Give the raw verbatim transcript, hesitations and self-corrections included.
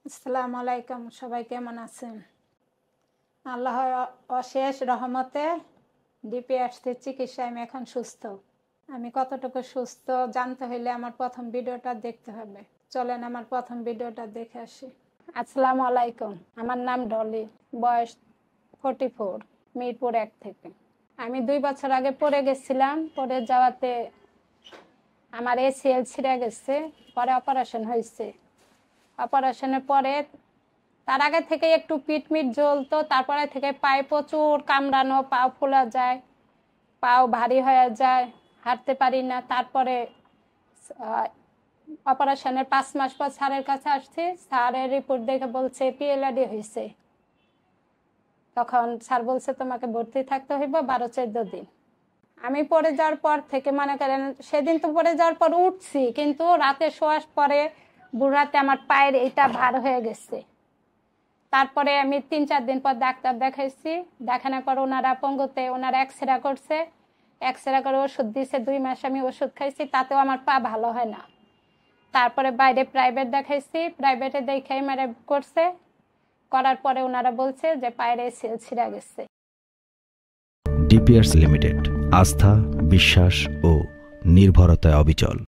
আসসালামু আলাইকুম, সবাই কেমন আছেন? আল্লাহর অশেষ রহমতে ডিপিআরসির চিকিৎসায় আমি এখন সুস্থ। আমি কতটুকু সুস্থ জানতে হলে আমার প্রথম ভিডিওটা দেখতে হবে। চলেন আমার প্রথম ভিডিওটা দেখে আসি। আসসালামু আলাইকুম, আমার নাম ডলি, বয়স ফোর্টি ফোর, মিরপুর এক থেকে। আমি দুই বছর আগে পড়ে গেছিলাম, পড়ে যাওয়াতে আমার এসিএল ছিঁড়ে গেছে, পরে অপারেশন হয়েছে। অপারেশনের পরে তার আগে থেকে একটু পিটমিট জ্বলতো, তারপরে থেকে পায়ে প্রচুর কামড়ানো, পাও ফোলা যায়, পাও ভারী হয়ে যায়, হাঁটতে পারি না। তারপরে অপারেশনের পাঁচ মাস পর স্যারের কাছে আসছি, স্যারের রিপোর্ট দেখে বলছে পিএলআইডি হয়েছে। তখন স্যার বলছে তোমাকে ভর্তি থাকতে হইব বারো চোদ্দ দিন। আমি পড়ে যাওয়ার পর থেকে মনে করেন সেদিন তো পড়ে যাওয়ার পর উঠছি, কিন্তু রাতে শোয়ার পরে বুড়াতে আমার পায়ের এটা ভার হয়ে গেছে। তারপরে আমি তিন চার দিন পর ডাক্তার দেখাইছি, দেখানোর পর ওনারা পঙ্গুতে ওনারা এক্সরে করছে, এক্সরে করে ওষুধ দিয়েছে। দুই মাস আমি ওষুধ খাইছি, তাতেও আমার পা ভালো হয় না। তারপরে বাইরে প্রাইভেট দেখাইছি, প্রাইভেটে দেখে এমআরআই করছে, করার পরে ওনারা বলছে যে পায়ের এসিএল ছিঁড়ে গেছে। ডিপিআরসি লিমিটেড, আস্থা, বিশ্বাস ও নির্ভরতায় অবিচল।